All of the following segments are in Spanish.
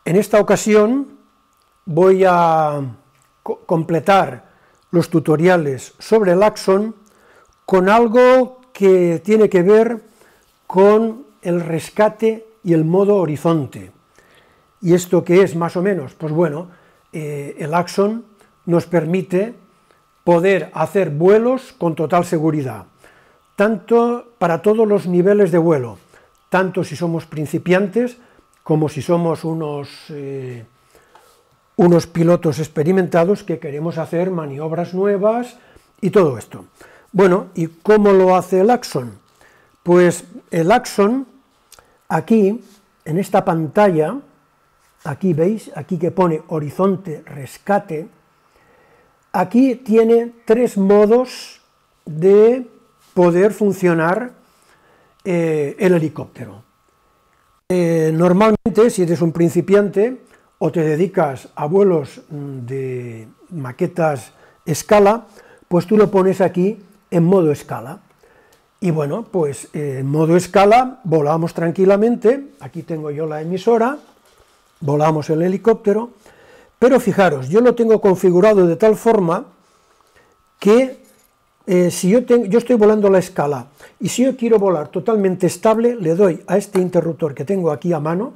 En esta ocasión voy a completar los tutoriales sobre el Axon con algo que tiene que ver con el rescate y el modo horizonte. ¿Y esto qué es, más o menos? Pues bueno, el Axon nos permite poder hacer vuelos con total seguridad, tanto para todos los niveles de vuelo, tanto si somos principiantes como si somos unos pilotos experimentados que queremos hacer maniobras nuevas y todo esto. Bueno, ¿y cómo lo hace el Axon? Pues el Axon, aquí, en esta pantalla, aquí veis, aquí que pone horizonte rescate, aquí tiene tres modos de poder funcionar el helicóptero. Normalmente, si eres un principiante o te dedicas a vuelos de maquetas escala, pues tú lo pones aquí en modo escala. Y bueno, pues en modo escala volamos tranquilamente, aquí tengo yo la emisora, volamos el helicóptero, pero fijaros, yo lo tengo configurado de tal forma que si yo estoy volando la escala y si yo quiero volar totalmente estable, le doy a este interruptor que tengo aquí a mano,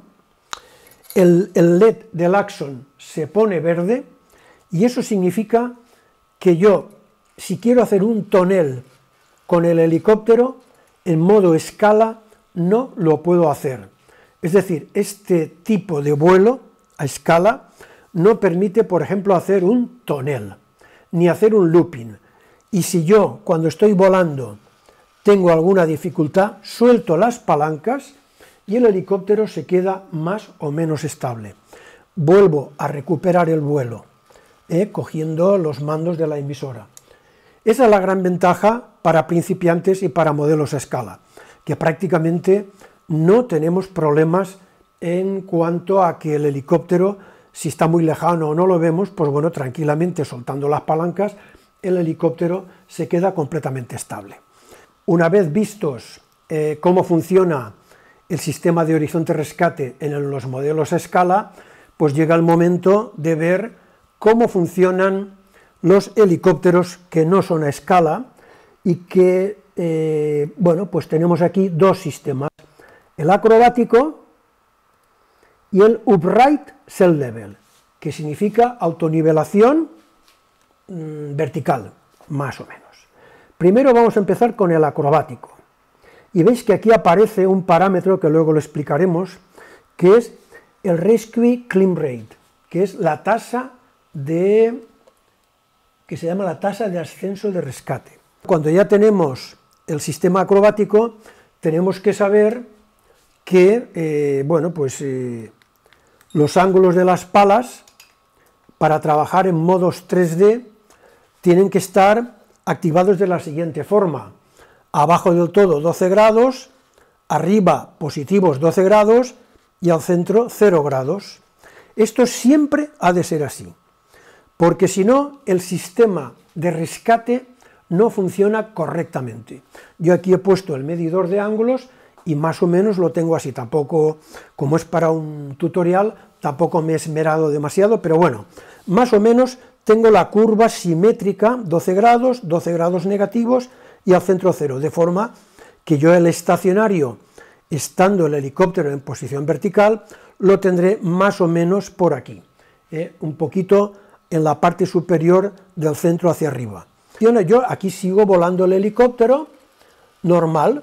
el LED del Axon se pone verde y eso significa que yo, si quiero hacer un tonel con el helicóptero, en modo escala no lo puedo hacer. Es decir, este tipo de vuelo a escala no permite, por ejemplo, hacer un tonel, ni hacer un looping. Y si yo, cuando estoy volando, tengo alguna dificultad, suelto las palancas y el helicóptero se queda más o menos estable. Vuelvo a recuperar el vuelo, cogiendo los mandos de la emisora. Esa es la gran ventaja para principiantes y para modelos a escala, que prácticamente no tenemos problemas en cuanto a que el helicóptero, si está muy lejano o no lo vemos, pues bueno, tranquilamente soltando las palancas, el helicóptero se queda completamente estable. Una vez vistos cómo funciona el sistema de horizonte rescate en los modelos a escala, pues llega el momento de ver cómo funcionan los helicópteros que no son a escala y que, bueno, pues tenemos aquí dos sistemas, el acrobático y el upright self level, que significa autonivelación vertical, más o menos. Primero vamos a empezar con el acrobático, y veis que aquí aparece un parámetro que luego lo explicaremos, que es el Rescue Climb Rate, que es la tasa que se llama la tasa de ascenso de rescate. Cuando ya tenemos el sistema acrobático, tenemos que saber que, bueno, pues los ángulos de las palas, para trabajar en modos 3D, tienen que estar activados de la siguiente forma: abajo del todo 12 grados, arriba positivos 12 grados y al centro 0 grados. Esto siempre ha de ser así, porque si no, el sistema de rescate no funciona correctamente. Yo aquí he puesto el medidor de ángulos y más o menos lo tengo así, tampoco, como es para un tutorial, tampoco me he esmerado demasiado, pero bueno, más o menos tengo la curva simétrica, 12 grados negativos y al centro 0, de forma que yo el estacionario, estando el helicóptero en posición vertical, lo tendré más o menos por aquí, un poquito en la parte superior del centro hacia arriba. Yo aquí sigo volando el helicóptero normal,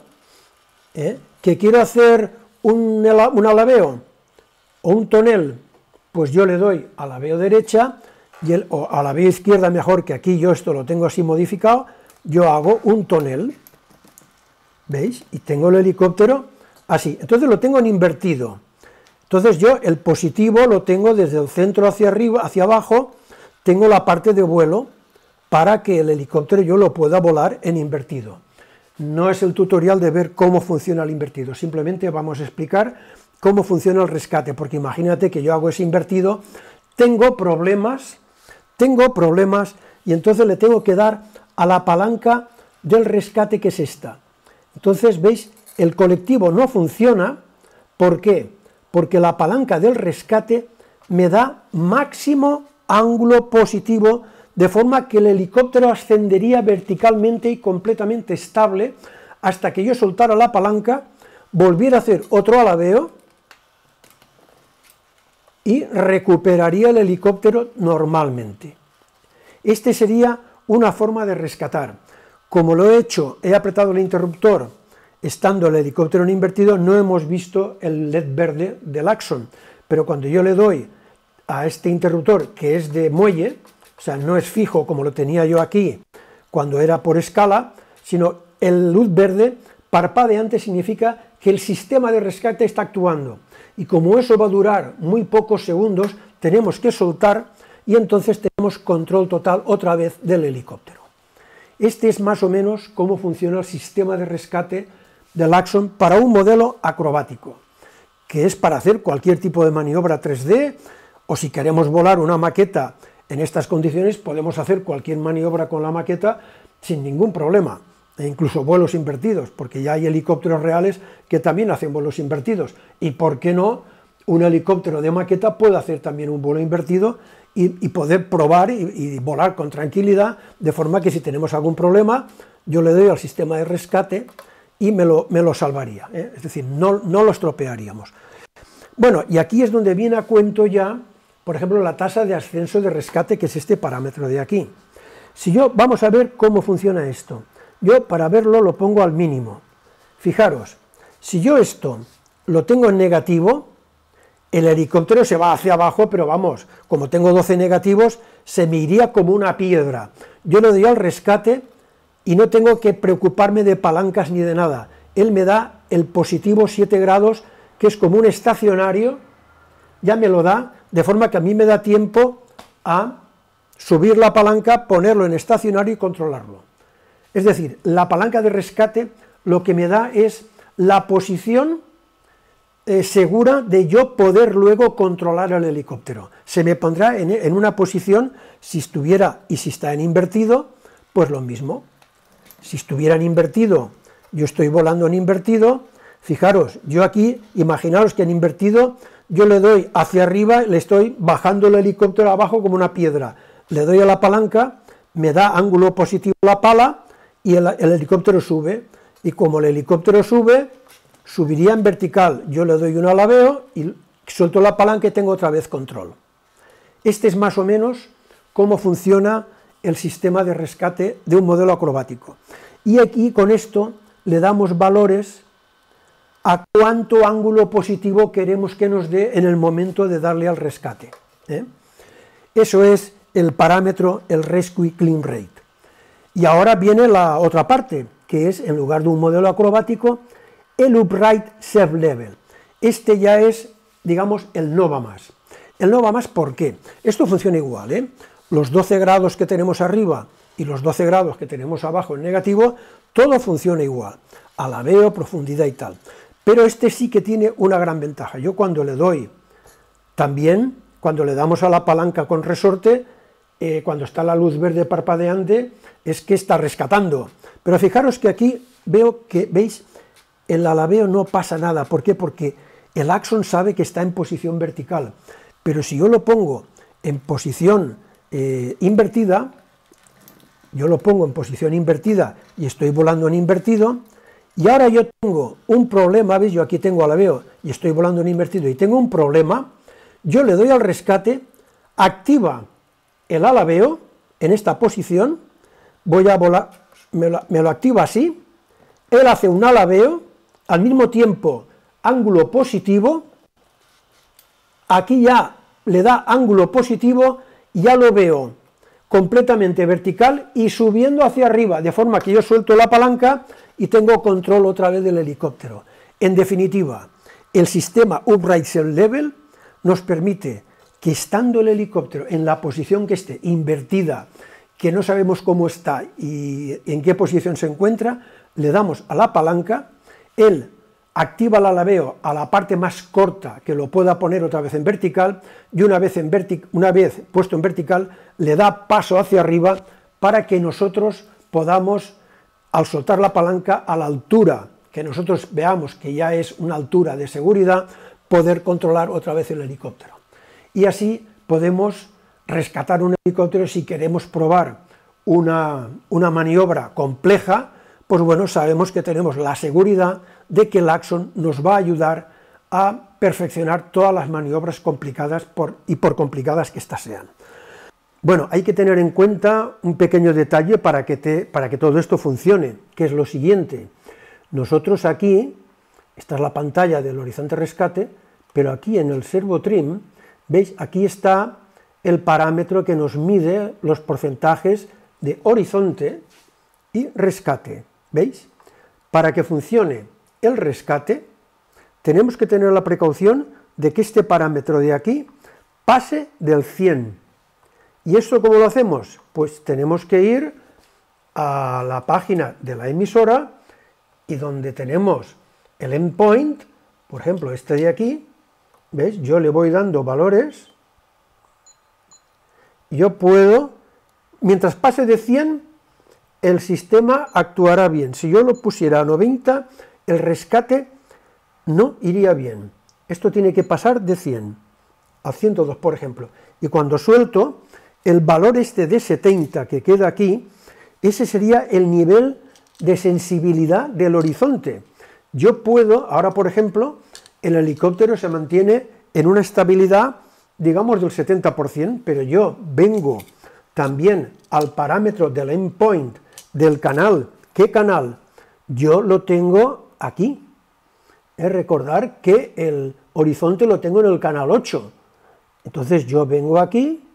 que quiero hacer un alabeo o un tonel, pues yo le doy al alabeo derecha o a la vía izquierda, mejor, que aquí yo esto lo tengo así modificado, yo hago un tonel, ¿veis? Y tengo el helicóptero así, entonces lo tengo en invertido. Entonces yo el positivo lo tengo desde el centro hacia arriba, hacia abajo, tengo la parte de vuelo para que el helicóptero yo lo pueda volar en invertido. No es el tutorial de ver cómo funciona el invertido, simplemente vamos a explicar cómo funciona el rescate, porque imagínate que yo hago ese invertido, tengo problemas y entonces le tengo que dar a la palanca del rescate, que es esta. Entonces, ¿veis? El colectivo no funciona. ¿Por qué? Porque la palanca del rescate me da máximo ángulo positivo, de forma que el helicóptero ascendería verticalmente y completamente estable hasta que yo soltara la palanca, volviera a hacer otro alabeo y recuperaría el helicóptero normalmente. Este sería una forma de rescatar. Como lo he hecho, he apretado el interruptor estando el helicóptero en invertido, no hemos visto el LED verde del Axon, pero cuando yo le doy a este interruptor, que es de muelle, o sea, no es fijo como lo tenía yo aquí cuando era por escala, sino el luz verde parpadeante significa que el sistema de rescate está actuando, y como eso va a durar muy pocos segundos, tenemos que soltar, y entonces tenemos control total otra vez del helicóptero. Este es más o menos cómo funciona el sistema de rescate del Axon para un modelo acrobático, que es para hacer cualquier tipo de maniobra 3D, o si queremos volar una maqueta en estas condiciones, podemos hacer cualquier maniobra con la maqueta sin ningún problema, e incluso vuelos invertidos, porque ya hay helicópteros reales que también hacen vuelos invertidos, y por qué no, un helicóptero de maqueta puede hacer también un vuelo invertido y poder probar y volar con tranquilidad, de forma que si tenemos algún problema, yo le doy al sistema de rescate y me lo salvaría, ¿eh? Es decir, no lo estropearíamos. Bueno, y aquí es donde viene a cuento ya, por ejemplo, la tasa de ascenso de rescate, que es este parámetro de aquí. Vamos a ver cómo funciona esto. Yo, para verlo, lo pongo al mínimo. Fijaros, si yo esto lo tengo en negativo, el helicóptero se va hacia abajo, pero vamos, como tengo 12 negativos, se me iría como una piedra. Yo le doy al rescate y no tengo que preocuparme de palancas ni de nada. Él me da el positivo 7 grados, que es como un estacionario, ya me lo da, de forma que a mí me da tiempo a subir la palanca, ponerlo en estacionario y controlarlo. Es decir, la palanca de rescate lo que me da es la posición segura de yo poder luego controlar el helicóptero. Se me pondrá en una posición, si estuviera y si está en invertido, pues lo mismo. Si estuviera en invertido, yo estoy volando en invertido, fijaros, yo aquí, imaginaros que en invertido yo le doy hacia arriba, le estoy bajando el helicóptero abajo como una piedra, le doy a la palanca, me da ángulo positivo la pala y el helicóptero sube, y como el helicóptero sube, subiría en vertical, yo le doy un alabeo y suelto la palanca y tengo otra vez control. Este es más o menos cómo funciona el sistema de rescate de un modelo acrobático. Y aquí con esto le damos valores a cuánto ángulo positivo queremos que nos dé en el momento de darle al rescate, ¿eh? Eso es el parámetro, el Rescue Climb Rate. Y ahora viene la otra parte, que es, en lugar de un modelo acrobático, el Upright Safe Level. Este ya es, digamos, el no va más. El no va más, ¿por qué? Esto funciona igual, ¿eh? Los 12 grados que tenemos arriba y los 12 grados que tenemos abajo en negativo, todo funciona igual, alabeo, profundidad y tal. Pero este sí que tiene una gran ventaja. Yo cuando le doy, también, cuando le damos a la palanca con resorte, cuando está la luz verde parpadeante, es que está rescatando. Pero fijaros que aquí veo que, ¿veis?, el alabeo no pasa nada. ¿Por qué? Porque el Axon sabe que está en posición vertical. Pero si yo lo pongo en posición invertida, yo lo pongo en posición invertida y estoy volando en invertido, y ahora yo tengo un problema, ¿veis? Yo aquí tengo alabeo y estoy volando en invertido y tengo un problema, yo le doy al rescate, activa el alabeo en esta posición, voy a volar, me lo activa así, él hace un alabeo, al mismo tiempo ángulo positivo, aquí ya le da ángulo positivo, ya lo veo completamente vertical y subiendo hacia arriba, de forma que yo suelto la palanca y tengo control otra vez del helicóptero. En definitiva, el sistema Upright Safe Level nos permite que, estando el helicóptero en la posición que esté, invertida, que no sabemos cómo está y en qué posición se encuentra, le damos a la palanca, él activa el alabeo a la parte más corta que lo pueda poner otra vez en vertical, y una vez puesto en vertical, le da paso hacia arriba para que nosotros podamos, al soltar la palanca a la altura que nosotros veamos que ya es una altura de seguridad, poder controlar otra vez el helicóptero. y así podemos rescatar un helicóptero si queremos probar una maniobra compleja. Pues bueno, sabemos que tenemos la seguridad de que el Axon nos va a ayudar a perfeccionar todas las maniobras complicadas por complicadas que éstas sean. Bueno, hay que tener en cuenta un pequeño detalle para que todo esto funcione, que es lo siguiente. Nosotros aquí, esta es la pantalla del Horizonte Rescate, pero aquí en el Servo Trim, ¿veis? Aquí está el parámetro que nos mide los porcentajes de horizonte y rescate, ¿veis? Para que funcione el rescate, tenemos que tener la precaución de que este parámetro de aquí pase del 100. ¿Y esto cómo lo hacemos? Pues tenemos que ir a la página de la emisora y donde tenemos el endpoint, por ejemplo este de aquí, ¿veis? Yo le voy dando valores, yo puedo, mientras pase de 100, el sistema actuará bien. Si yo lo pusiera a 90, el rescate no iría bien. Esto tiene que pasar de 100 a 102, por ejemplo. Y cuando suelto, el valor este de 70 que queda aquí, ese sería el nivel de sensibilidad del horizonte. Yo puedo, ahora por ejemplo, el helicóptero se mantiene en una estabilidad, digamos, del 70%, pero yo vengo también al parámetro del endpoint del canal. ¿Qué canal? Yo lo tengo aquí. Es recordar que el horizonte lo tengo en el canal 8. Entonces yo vengo aquí,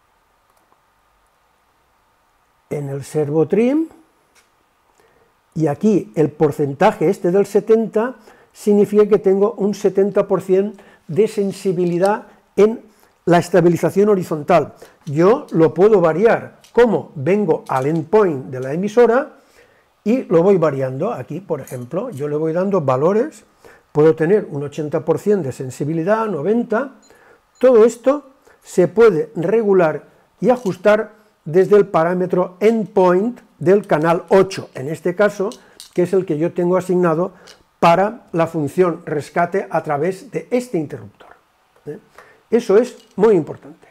en el Servo Trim, y aquí el porcentaje este del 70 significa que tengo un 70% de sensibilidad en la estabilización horizontal. Yo lo puedo variar, como vengo al endpoint de la emisora y lo voy variando. Aquí, por ejemplo, yo le voy dando valores, puedo tener un 80% de sensibilidad, 90%, todo esto se puede regular y ajustar desde el parámetro endpoint del canal 8, en este caso, que es el que yo tengo asignado para la función rescate a través de este interruptor. Eso es muy importante.